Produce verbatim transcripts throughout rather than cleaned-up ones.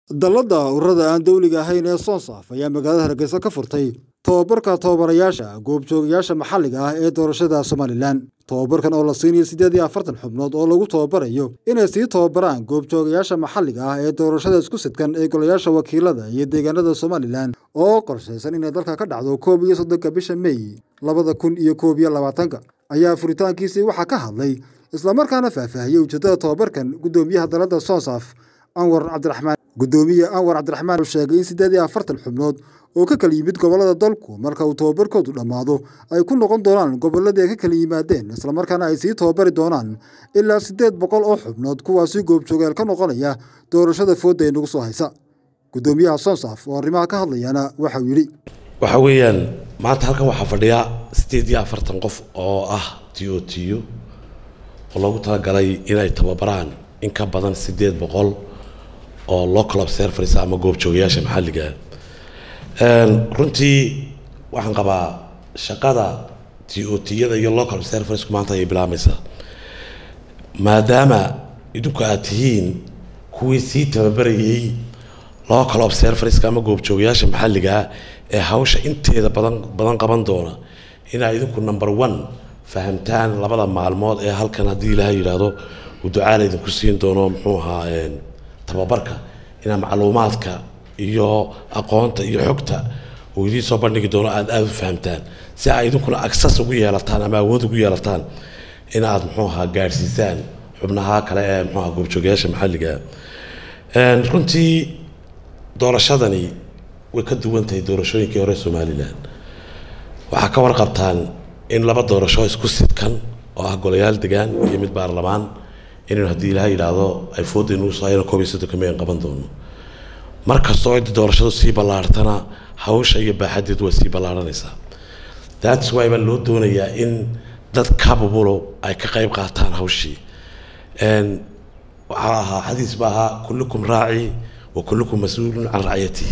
Dallada ururada aan dawliga ahayn ee Sonsaf ayaa magaalada Hargeysa ka furtay tababarka tababarayaasha goobjoogayaasha maxalliga ah ee doorashada Somaliland. Tababarkan oo la siinayo siddeed iyo afartan xubnood oo lagu tababarayo inay sii tababaraan goobjoogayaasha maxalliga ah ee doorashada isku sidkan ee golayaasha wakiilada iyo deegaanada Somaliland oo qorshaysan inay dalka ka dhacdo koob iyo soddonka bisha May labada kun iyo koob iyo labaatanka ayaa furitaankiisii waxaa ka hadlay isla markaana faahfaahiyay ujeedada tababarkan gudoomiyaha dallada Sonsaf Anwar Cabdiraxmaan. Gudoomiye Anwar Cabdiraxmaan wuxuu sheegay in siddeed iyo afartan xubnood oo ka kala yimid gobolada dalku marka uu tababarkoodu dhamaado ay ku noqon doonaan goboladii ay ka kala yimaadeen isla markaana ay sii tababari doonaan ilaa siddeed boqol oo xubnood kuwaasi goobjoogayaal ka noqonaya doorashada fooda ee nagu soo haysa. Gudoomiyaha Sonsaf oo arrimaha ka hadlayana waxa uu yiri waxa weeyaan maanta halkan waxa fadhiya siddeed iyo afartan qof oo ah T O T oo lagu talagalay inay tababaraan in ka badan siddeed boqol oo local observers ama goobjoogayaasha maxalliga ah. een runtii waxaan qabaa shaqada T O T-yada iyo local observers maanta ay bilaamaysaa maadaama idinku aad tihiin kuwii sii tababarayay local observers ama goobjoogayaasha maxalliga ah ee hawsha inteeda badan badan qaban doona inay idinku number one fahamtaan labada maalmood ee halkan haddii Ilaahay yiraahdo uu ducada idinku siin doono muxuu ahaa een tababarka ina macluumaadka iyo aqoonta iyo xogta oo idin soo bandhigi doono aad aad u fahamtaan si ay idinkuna access ugu yeelataan ama awood ugu yeelataan in aad muxuu ahaa gaarsiisaan xubnaha kale ee muxuu ahaa goobjoogayaasha maxalliga een runtii doorashadani way ka duwan tahay doorashooyinkii hore Somaliland waxa ka warqabtaan in laba doorasho isku sidkan oo ah golayaal deegaan iyo mid baarlamaan in haddii Ilaahay yiraahdo ay fooda inuu saayno koob iyo soddon kameen qaban doono markastoo ay doorashadu sii ballaartana hawsha iyo baaxadeedu way sii ballaaranaysaa. That's why baa loo doonayaa in dad capable ay ka qayb qaataan hawshii een waxa ahaa xadiis baaha kullukum raaci wa kullukum mas'uulun can ra'yatihi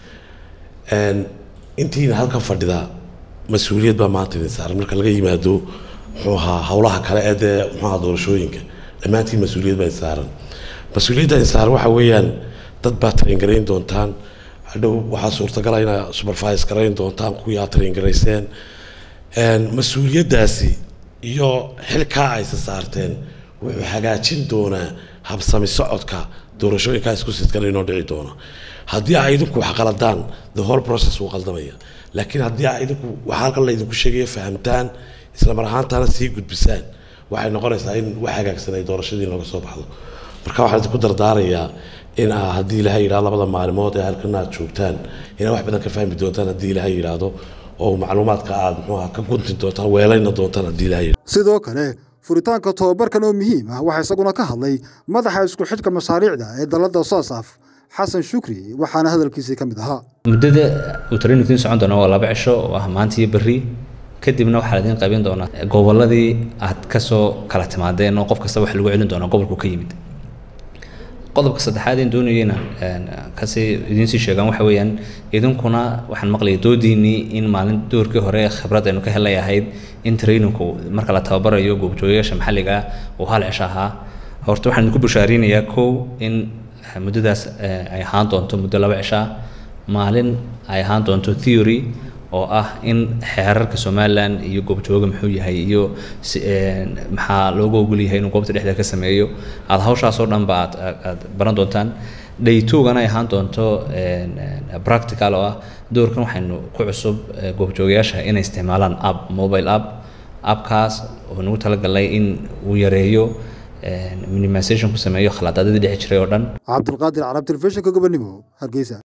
een intii halka fadhida mas'uuliyad baa maanta idin saaran marka laga yimaado muxuu ahaa hawlaha kale ee muxuu ahaa doorashooyinka dhammaantiin mas'uuliyad baa saaran mas'uuliyadda saaran waxa weeyaan dad baa train gareyn doontaan hadhow waxa suurtagal ah inay supervise gareyn doontaan kuwii aad train gareyseen een mas'uuliyaddaasi iyo xilka ay saarteen wuxuu hagaajin doonaa habsami socodka doorashooyinka isku sidkan inoo dhici doona haddii ay idinku wax qaladaan the whole process wuu qaldamaya laakiin haddii ay idinku waxa halkan la idinku sheegay fahamtaan isla mar ahaantaana sii gudbisaan waxay noqonaysaa in wax hagaagsan ay doorashadii nooga soo baxdo marka waxaan ku dardaarayaa in haddii Ilaahay yiraahdo labada maalmood ee halkan aad joogtaan in wax badan ka fahmi doontaan haddii Ilaahay yiraahdo oo macluumaadka aad muxuu ka gunti doontaan weelayna doontaan haddii Ilaahay sidoo kale furitaanka tababarkan oo muhiim ah waxa isaguna ka hadlay madaxa isku xidhka mashaariicda ee dallada Sonsaf Xasan Shukri waxaana hadalkiisa ka mid ahaa muddada uu trainingkiisa socon doono waa laba cisho oo ah maanta iyo berri kadibna waxa la idin qaybin doonaa goboladii aad ka soo kala timaadeen oo qof kasta wax lagu celin doono gobolku ka yimid qodobka saddexaad ee doonayna kasi idin si sheegan waxa weeyaan idinkuna waxaan maqlay doodiini in maalin doorkii hore khibrad aynu ka helay ahayd in trainingku marka la tababarayo goobjoogayaasha maxalliga oo hal cisho ahaa horta waxaan ku bushaarinayaa kow in muddadaas ay ahaan doonto muddo laba cisho maalin ay ahaan doonto theory oo ah in xeerarka Somaliland iyo goobjooga muxuu yahay iyo maxaa looga ogol yahay inuu goobta dhexdeeda ka sameeyo aad hawshaas oo dhan baad baran doontaan day two-gana ay ahaan doonto practical oo ah doorkan waxaynu ku cusub goobjoogayaasha inay isticmaalaan app mobile app appkaas oo nagu talagalay in uu yareeyo minimization ku sameeyo khaladaadada dhex jiray oo dhan. Cabdulqaadir Carab Television ka Gobonimo Hargeysa.